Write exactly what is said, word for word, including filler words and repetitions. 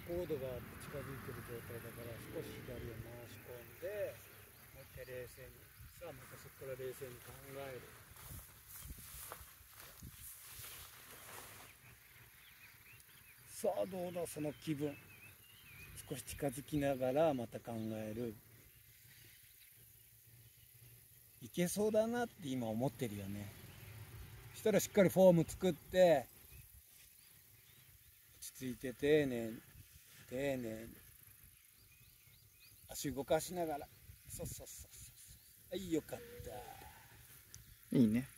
高度があって近づいてる状態だから少し左を回し込んで、もう一回冷静に、さあまたそこから冷静に考える。さあどうだその気分。少し近づきながらまた考える。いけそうだなって今思ってるよね。そしたらしっかりフォーム作って落ち着いて丁寧に丁寧に足動かしながら、そうそうそうそう、はい、よかった。 いいね。